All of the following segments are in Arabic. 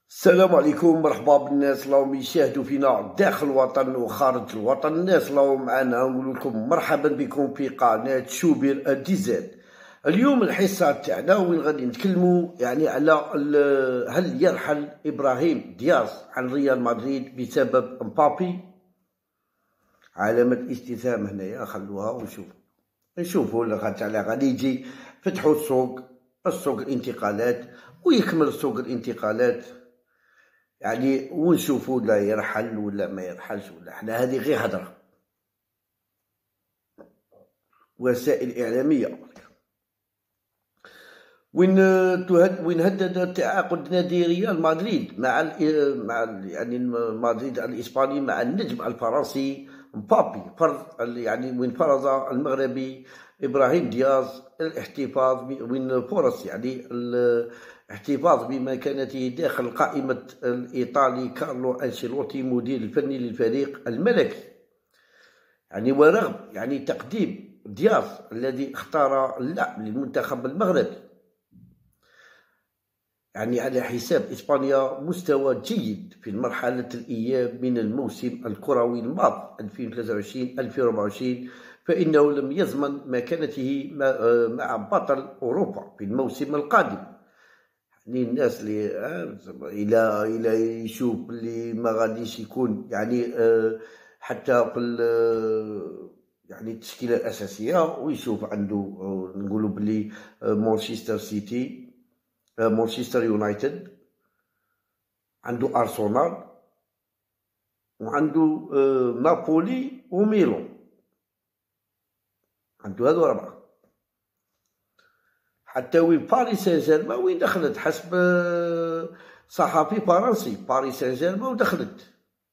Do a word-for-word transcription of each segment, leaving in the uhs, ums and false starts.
السلام عليكم، مرحبا بالناس اللي يشاهدوا فينا داخل الوطن وخارج الوطن. الناس اللي معنا نقول لكم مرحبا بكم في قناه شوبير دي زد. اليوم الحصه تاعنا وين غادي نتكلموا يعني على هل يرحل ابراهيم دياز عن ريال مدريد بسبب مبابي؟ علامه استفهام هنايا، خلوها ونشوف نشوفوا اللي غادي يجي فتحوا السوق السوق الانتقالات ويكمل سوق الانتقالات يعني ونشوفوا لا يرحل ولا ما يرحلش، ولا حنا هذه غير هضره وسائل اعلاميه. وين تهد وين هدد تعاقد نادي ريال مدريد مع ال مع ال يعني مدريد الاسباني مع النجم الفرنسي مبابي، فرض يعني وين فرض المغربي ابراهيم دياز الاحتفاظ وين فرص يعني الاحتفاظ بمكانته داخل قائمة الإيطالي كارلو أنشيلوتي مدير الفني للفريق الملكي. يعني ورغم يعني تقديم دياز الذي اختار اللعب للمنتخب المغربي يعني على حساب إسبانيا مستوى جيد في مرحلة الإياب من الموسم الكروي الماضي ألفين وثلاثة وعشرين ألفين وأربعة وعشرين، فإنه لم يضمن مكانته مع بطل أوروبا في الموسم القادم. يعني الناس اللي الى الى يشوف اللي ما غاديش يكون يعني حتى في يعني التشكيله الاساسيه، ويشوف عنده نقولوا بلي مانشستر سيتي، مانشستر يونايتد، عنده ارسنال، وعنده نابولي وميلان، عنده هذو اربعه. حتى وين باريس سان جيرمان وين دخلت حسب صحفي فرنسي، باريس سان جيرمان ودخلت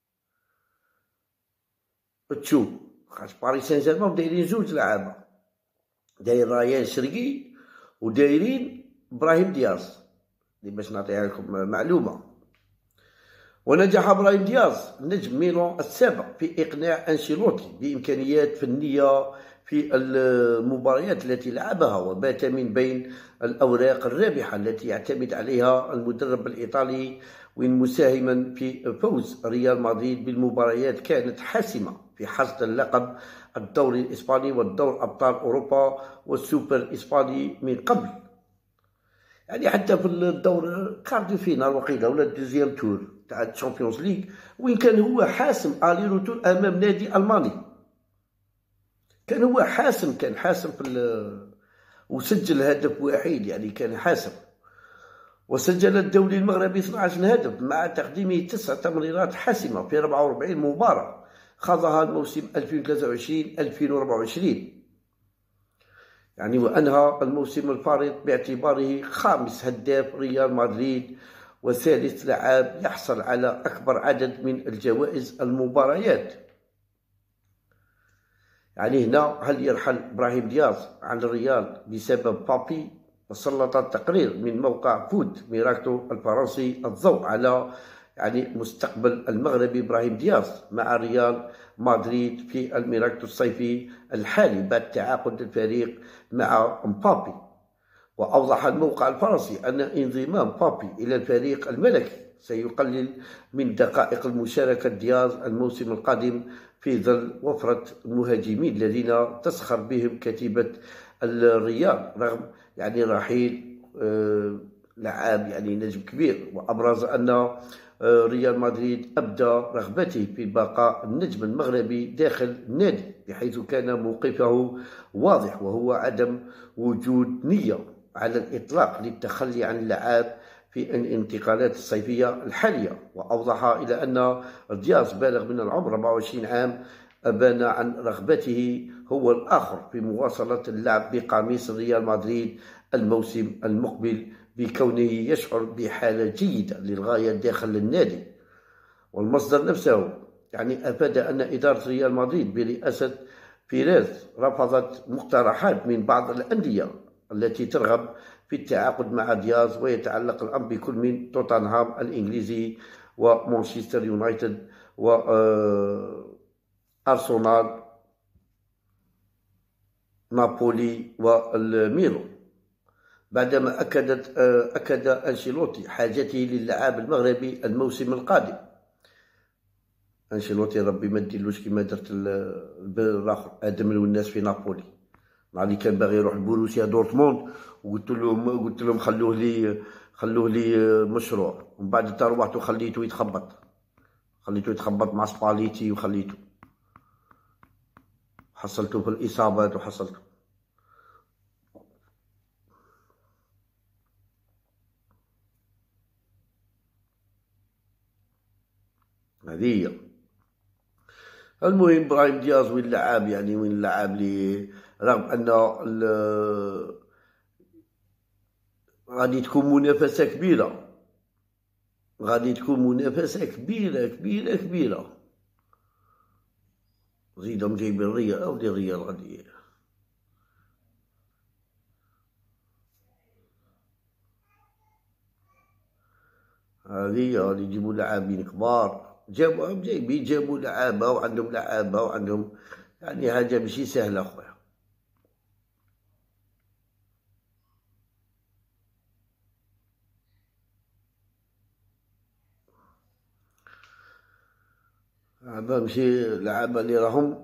تشوف خاطر باريس سان جيرمان دايرين جوج لعابه، داير ريان شرقي ودايرين ابراهيم دياز اللي باش نعطيها لكم معلومه. ونجح ابراهيم دياز نجم ميلان السابق في اقناع انشيلوتي بامكانيات فنيه في المباريات التي لعبها، وبات من بين الأوراق الرابحة التي يعتمد عليها المدرب الإيطالي، وين مساهما في فوز ريال مدريد بالمباريات كانت حاسمة في حصد اللقب الدوري الإسباني والدور أبطال أوروبا والسوبر الإسباني من قبل. يعني حتى في الدور كاردو فينال وقيله ولا الدوزيام تور تاع الشامبيونز ليغ وين كان هو حاسم الي روتور أمام نادي ألماني، كان هو حاسم كان حاسم في وسجل هدف وحيد، يعني كان حاسم. وسجل الدولي المغربي اثنا عشر هدف مع تقديمه تسع تمريرات حاسمة في أربعة وأربعين مباراة خاضها الموسم ألفين وثلاثة وعشرين ألفين وأربعة وعشرين، يعني وأنهى الموسم الفارط باعتباره خامس هداف ريال مدريد وثالث لاعب يحصل على أكبر عدد من الجوائز المباريات. يعني هنا هل يرحل إبراهيم دياز عن الريال بسبب بابي؟ وسلط التقرير من موقع فوت ميراكتو الفرنسي الضوء على يعني مستقبل المغربي إبراهيم دياز مع ريال مدريد في الميراكتو الصيفي الحالي بعد تعاقد الفريق مع مبابي. وأوضح الموقع الفرنسي أن انضمام بابي إلى الفريق الملكي سيقلل من دقائق المشاركة دياز الموسم القادم في ظل وفرة المهاجمين الذين تسخر بهم كتيبة الريال، رغم يعني رحيل آه لاعب يعني نجم كبير. وأبرز أن آه ريال مدريد أبدى رغبته في بقاء النجم المغربي داخل النادي، بحيث كان موقفه واضح وهو عدم وجود نية على الإطلاق للتخلي عن اللاعب في الانتقالات الصيفية الحالية. وأوضح إلى أن دياز بالغ من العمر أربعة وعشرين عام أبان عن رغبته هو الآخر في مواصلة اللعب بقميص ريال مدريد الموسم المقبل، بكونه يشعر بحالة جيدة للغاية داخل النادي. والمصدر نفسه يعني أفاد أن إدارة ريال مدريد برئاسة بيريز رفضت مقترحات من بعض الأندية التي ترغب في التعاقد مع دياز، ويتعلق الأمر بكل من توتنهام الإنجليزي ومانشستر يونايتد وأرسنال نابولي والميلان. بعدما أكدت أكد أنشيلوتي حاجته للاعب المغربي الموسم القادم. أنشيلوتي ربي ما ديرلوش كيما درت الآخر آدم الوناس في نابولي، مع اللي كان باغي يروح لبوروسيا دورتموند وقلت لهم قلت لهم خلوه لي خلوه لي مشروع، ومن بعد انت روحت وخليته يتخبط خليته يتخبط مع سباليتي وخليته حصلته في الإصابات وحصلته. هذه هي. المهم برايم دياز وين لعاب، يعني وين لعاب لي، رغم أن غادي تكون منافسة كبيرة غادي تكون منافسة كبيرة كبيرة كبيرة. زيدهم جايبين الريال، أودي الريال غادي هذه غادي يجيبوا لاعبين كبار، جابوا جايبين جابوا لعابة وعندهم لعابة وعندهم، يعني حاجة ماشي سهلة خويا. لعابة ماشي لعابة اللي راهم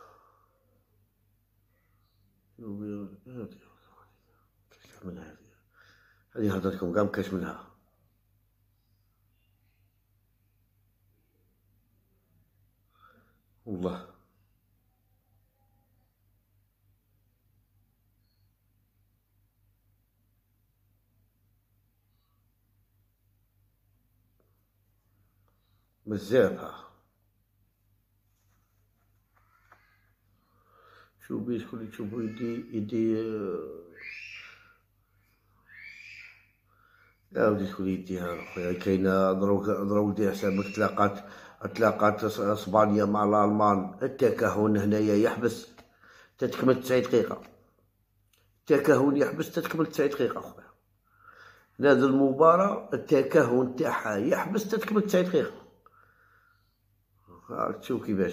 منها هذه هذه هضرتكم كاع مكاش منها. والله بزاف. ها شوف بيه شكون اللي تشوفو يدي يدي يا ودي شكون يديها خويا. كاينه دروك دروك دير حسابك تلاقات تلاقات اسبانيا مع الالمان، التكهن هنايا يحبس تتكمل تسعين دقيقة، التكهن يحبس تتكمل تسعين دقيقة خويا. هذه المباراة التكهن تاعها يحبس تتكمل تسعين دقيقة. راك تشوف كيفاش.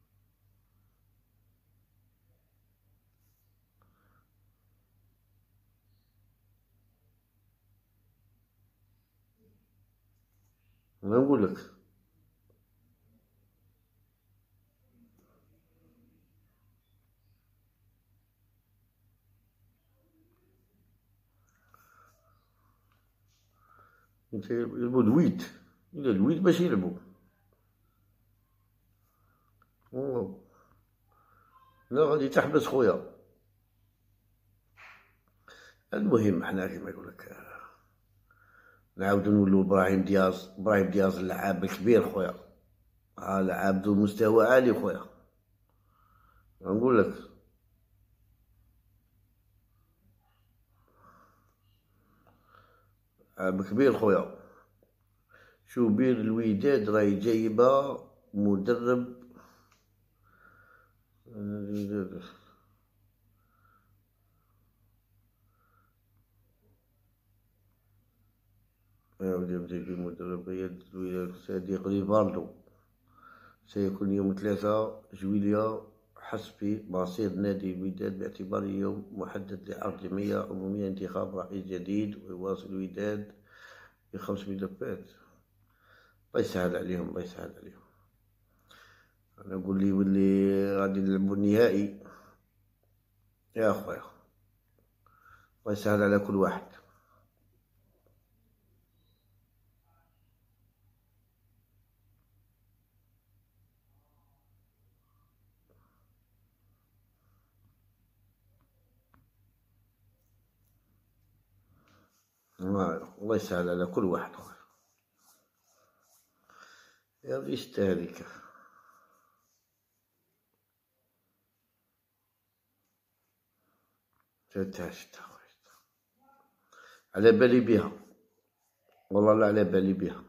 ما نقولك انت يلعبوا الويد، إلا الويد باش يلعبوا. والله لا غادي تحبس خويا. المهم حنا كيما يقولك نعاودو نولو ابراهيم دياز. ابراهيم دياز اللاعب الكبير خويا، ها لاعب ذو مستوى عالي خويا. نقولك لاعب كبير خويا. شوبير الوداد راهي جايبة مدرب يجيب مدرب الوداد صديق ريفالدو. سيكون يوم ثلاثة جويليا حسب مصير نادي الوداد باعتباره يوم محدد لعقد جمعية عمومية انتخاب رئيس جديد، ويواصل الوداد بخمس ملفات. الله يسهل عليهم الله يسهل عليهم. أنا نقول لي واللي غادي نلعبو النهائي يا خويا، الله يسهل على كل واحد. الله يسهل على كل واحد خويا. يا يستاهلك تتعشت على بالي بها، والله لا على بالي بها.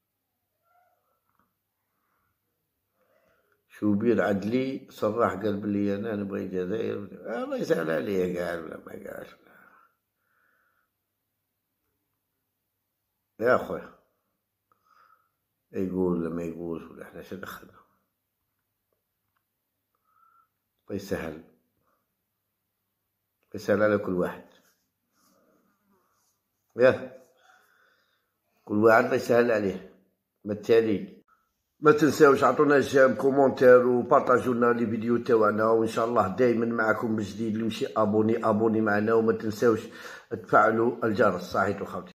شوبير عدلي صراح قال بلي انا نبغي الجزائر. الله يسهل عليه قال ولا ما قالش يا خويا، يقول ولا ما يقولش ولا احنا شو دخلنا. الله يسهل، يسهل على كل واحد. ياه كل واحد الله يسهل عليه. بالتالي ما تنساوش عطونا جيم كومونتير وبارطاجيو لنا لي فيديو تاعنا، وان شاء الله دائما معكم بجديد. اللي مشي ابوني ابوني معنا، وما تنساوش تفعلوا الجرس. صحيتو خاوتي.